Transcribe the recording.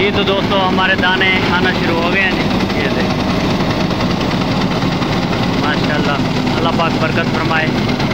जी तो दोस्तों हमारे दाने आना शुरू हो गए हैं जी। ये देख माशाल्लाह, अल्लाह पाक बरकत फरमाए।